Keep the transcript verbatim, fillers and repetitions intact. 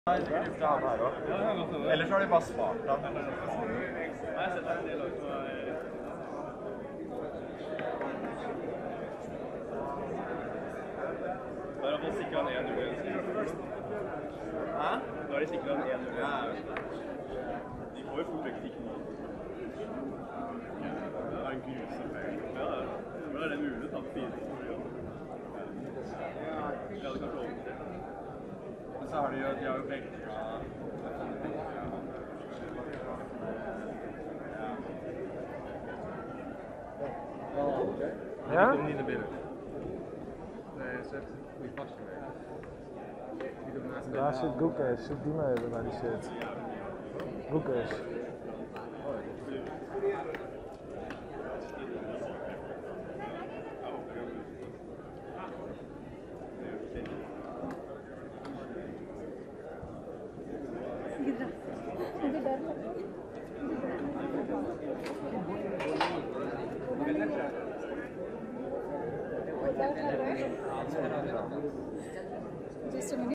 Ellers har de bare spart den. Jeg har sett en del lag som er... Da har de fått sikret en én null. Hæ? Da har de sikret en én null. Ja, jeg vet det. De får jo fort vekk ikke nå. Det er en grusom feil. Ja, hvordan er det mulig å ta fire? Jeg hadde kanskje oversett. Men så har de jo, de har jo begge fra... Ja? De kom niet naar binnen. Nee, ze heeft niet vastgewerkt. Daar zit Goekes, zit die mee bij die shit. Goekes. Just a minute.